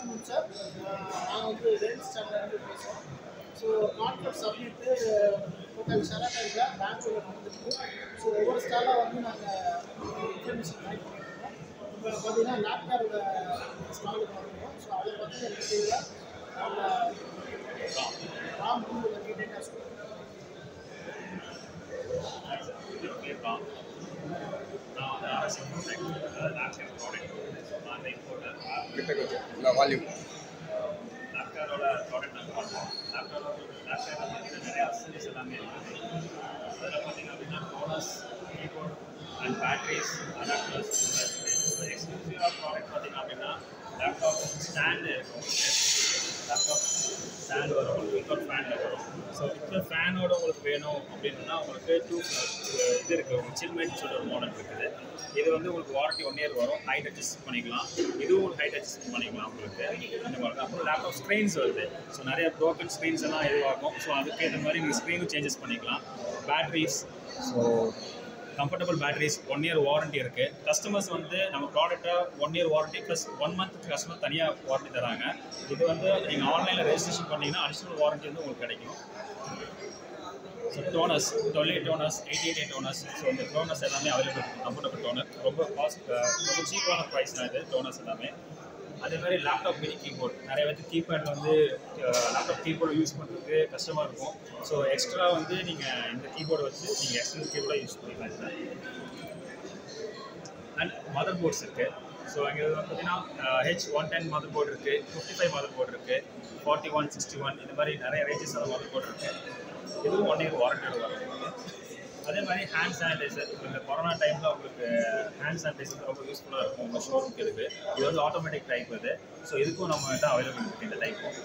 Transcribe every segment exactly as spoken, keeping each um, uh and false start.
afternoon, sir. I am the Lens Channel. So, contract submitted total Sharathanga, Bangalore. So, over Stala, one information right. But in a laptop, small. So, I will put the Ram to the data school. Now, the R S M product, uh, laptop product, on the importer. No, volume. Laptop product number one. Laptop, laptop, there are accessories எல்லாமே இருக்குது. அதில் பார்த்தீங்க அப்படின்னா toners, keyboard and batteries, adapters இருக்குது. எக்ஸ்க்ளூசிவாக product பார்த்தீங்க அப்படின்னா laptop stand இருக்கும். லேப்டாப் ஸ்டாண்ட் வரும், வித்தவுட் ஃபேனில் வரும். ஸோ இப்போ ஃபேனோட உங்களுக்கு வேணும் அப்படின்னா உங்களுக்கு டூ இது இருக்குது, உங்களுக்கு சில்மேட்னு சொல்லிட்டு ஒரு மாடல் இருக்குது. இது வந்து உங்களுக்கு வாரண்டி ஒன் இயர் வரும், ஹைட் அட்ஜஸ்ட் பண்ணிக்கலாம். இதுவும் உங்களுக்கு ஹைட் அட்ஜஸ்ட் பண்ணிக்கலாம் உங்களுக்கு இந்த மாதிரி. அப்புறம் லேப்டாப் ஸ்க்ரீன்ஸ் வருது. ஸோ நிறைய ப்ரோக்கன் ஸ்க்ரீன்ஸ் எல்லாம் இதுவாகும். ஸோ அதுக்கு ஏற்ற மாதிரி நீங்கள் ஸ்க்ரீனும் சேஞ்சஸ் பண்ணிக்கலாம். Batteries, so comfortable batteries, one year warranty இருக்குது. கஸ்டமர்ஸ் வந்து நம்ம ப்ராடக்ட்டை one year warranty plus one மந்த்துக்கு கஸ்டமர் தனியாக வாரண்டி தராங்க. இது வந்து நீங்கள் ஆன்லைனில் ரெஜிஸ்ட்ரேஷன் பண்ணிங்கன்னா அடிஷ்னல் வாரண்டி வந்து உங்களுக்கு கிடைக்கும். So toners, twelve eight toners, eighty eight eight toners, so இந்த டோனஸ் எல்லாமே அவைலபிள் இருக்குது. கம்ஃபர்டபுள் டோனர், ரொம்ப காஸ்ட் ரொம்ப சீப்பான ப்ரைஸ் தான் இது டோனஸ் எல்லாமே. அதே மாதிரி லேப்டாப் மினி கீபோர்ட், நிறைய பேருக்கு கீபேட் வந்து லேப்டாப் கீபோர்டு யூஸ் பண்ணுறதுக்கு கஷ்டமாக இருக்கும். ஸோ எக்ஸ்ட்ரா வந்து நீங்கள் இந்த கீபோர்டை வச்சு நீங்கள் எக்ஸ்டர்னல் கீபோர்டாக யூஸ் பண்ணிக்கலாம் இதில். அண்ட் மதர் போர்ட்ஸ் இருக்குது. ஸோ இங்கே வந்து பார்த்தீங்கன்னா H one ten motherboard இருக்குது, ஃபிஃப்டி ஃபைவ் மதர் போர்டு இருக்குது, ஃபார்ட்டி ஒன் சிக்ஸ்டி ஒன் இந்த மாதிரி நிறைய ரேஞ்சஸான மதர் போர்டு இருக்குது. இதுவும் ஒன் இயர் வாரண்டியோட வரும். அதே மாதிரி ஹேண்ட் சானிடைசர், இந்த கொரோனா டைமில் உங்களுக்கு ஹேண்ட் சானிடைசர் ரொம்ப யூஸ்ஃபுல்லாக இருக்கும் உங்கள் ஷோரூம்க்கு இருக்குது. இது வந்து ஆட்டோமேட்டிக் டைப் இது. ஸோ இதுக்கும் நம்ம கிட்ட அவைலபிள் இருக்குது இந்த டைப்பும்.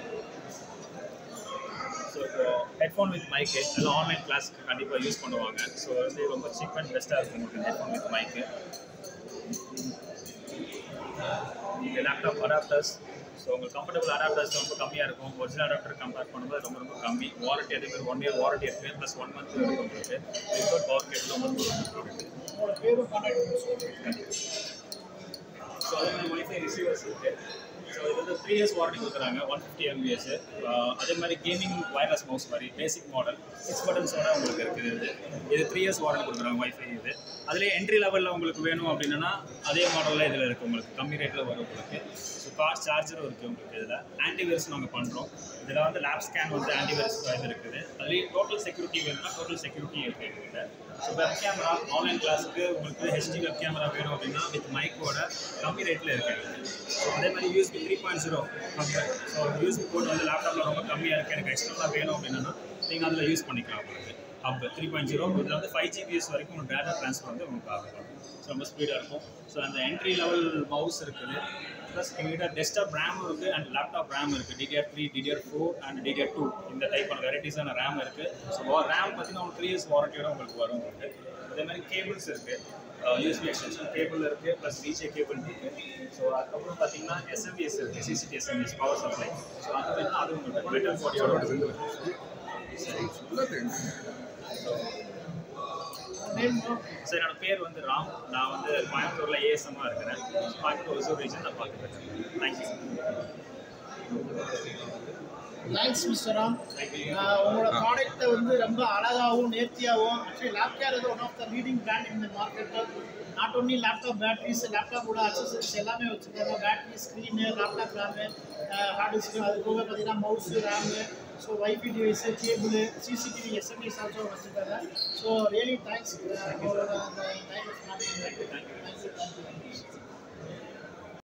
ஸோ இப்போ ஹெட்ஃபோன் வித் மைக்கு எல்லாம் ஆன்லைன் கிளாஸ்க்கு கண்டிப்பாக யூஸ் பண்ணுவாங்க. ஸோ வந்து ரொம்ப சீப் அண்ட் பெஸ்ட்டாக இருக்கும் உங்களுக்கு ஹெட்ஃபோன் வித் மைக்கு. இந்த லேப்டாப் அடாப்டர்ஸ், ஸோ உங்களுக்கு கம்ஃபர்டபுள் அடாப்டர்ஸ் ரொம்ப கம்மியாக இருக்கும். ஒரிஜினல் அடாப்டர் கம்பேர் பண்ணும்போது ரொம்ப ரொம்ப கம்மி. வாரண்டி அதே மாதிரி ஒன் இயர் வாரண்டி இருக்குது, ப்ளஸ் ஒன் மந்த் இருக்குது உங்களுக்கு. வித்தவுட் பவர் கேபிள் உங்களுக்கு ப்ராடக்ட். ஸோ அதே மாதிரி ஒய்ஃபை ரிசீவர்ஸ் இருக்குது. ஸோ இது வந்து த்ரீ இயர்ஸ் வாரண்டி கொடுக்குறாங்க, ஒன் ஃபிஃப்டி எம்பிஎஸ். அதே மாதிரி கேமிங் வயர்லெஸ் மவுஸ் மாதிரி பேசிக் மாடல் சிக்ஸ் பட்டன்ஸோட உங்களுக்கு இருக்குது. இது இது த்ரீ இயர்ஸ் வாரண்டி கொடுக்குறாங்க ஒய்ஃபை இது. அதிலே என்ட்ரி லெவலில் உங்களுக்கு வேணும் அப்படின்னா அதே மாடலில் இதில் இருக்குது உங்களுக்கு, கம்மி ரேட்டில் வரும் உங்களுக்கு. ஸோ கார் சார்ஜரும் இருக்குது உங்களுக்கு. இதில் ஆன்டிவைரஸ் நாங்கள் பண்ணுறோம். இதில் வந்து லேப் ஸ்கேன் வந்து ஆன்டிவைரஸ் இது இருக்குது. அதுலேயே டோட்டல் செக்யூரிட்டி வேணும்னா டோட்டல் செக்யூரிட்டி இருக்குது எங்கள்கிட்ட. ஸோ வெப் கேமரா, ஆன்லைன் கிளாஸுக்கு உங்களுக்கு ஹெச்டி வெப் கேமரா வேணும் அப்படின்னா வித் மைக்கோட கம்மி ரேட்டில் இருக்குது. ஸோ அதே மாதிரி USB three point zero compare. So USB port வந்து லேப்டாப்பில் ரொம்ப கம்மியாக இருக்குது, எனக்கு எக்ஸ்ட்ரா வேணும் அப்படின்னா நீங்கள் அதில் யூஸ் பண்ணிக்கலாம் உங்களுக்கு. அப்போ த்ரீ பாயிண்ட் ஜீரோ இதில் வந்து ஃபைவ் ஜிபிஎஸ் வரைக்கும் உங்களுக்கு டேட்டா ட்ரான்ஸ்ஃபர் வந்து உங்களுக்கு ஆகும். ஸோ ரொம்ப ஸ்பீடாக இருக்கும். ஸோ அந்த என்ட்ரி லெவல் மவுஸ் இருக்குது. ப்ளஸ் எங்கள்கிட்ட டெஸ்க்டாப் ரேமும் இருக்குது அண்ட் லேப்டாப் ரேம் இருக்குது. DDR three, DDR four and DDR two இந்த டைப்பான வெரைட்டிஸான ரேம் இருக்குது. ஸோ ரேம் பார்த்தீங்கன்னா உங்களுக்கு த்ரீ இயர்ஸ் வாரண்டியோட உங்களுக்கு வரும் உங்களுக்கு. அதே மாதிரி கேபிள்ஸ் இருக்குது, யூஎஸ்பி எக்ஸ்டென்ஷன் கேபிள் இருக்குது, ப்ளஸ் விஜே கேபிள் இருக்குது. ஸோ அதுக்கப்புறம் பார்த்தீங்கன்னா எஸ்எம்பிஎஸ் இருக்குது, CCTV SMPS power supply. So அது வேணும்னா அது உங்களுக்கு மெட்டல் பாடியோட சரி. சார் என்னோட பேர் வந்து ராம். நான் வந்து கோயம்புத்தூரில் ஏஎஸ்எம்மாக இருக்கிறேன். கோயம்புத்தூர் ஒசூர் ரீஜன் நான் பார்த்துக்கிறேன். Thank you sir. Thanks mister Ram. உங்களோட ப்ராடக்ட்டை வந்து ரொம்ப அழகாகவும் நேர்த்தியாகவும், ஆக்சுவலி லேப்டாப் வந்து one of the leading brand இந்த மார்க்கெட்டில். நாட் ஓன்லி லேப்டாப் பேட்டரிஸ், லேப்டாப்போட அக்சசரிஸ் எல்லாமே வச்சுருக்காங்க. Battery, screen, laptop RAM, hard disk, அது போக பார்த்தீங்கன்னா mouse, RAM, so WiFi device, cable, CCTV, SMS also வச்சுருக்காங்க. ஸோ ரியலி தேங்க்ஸ் உங்களோட அந்த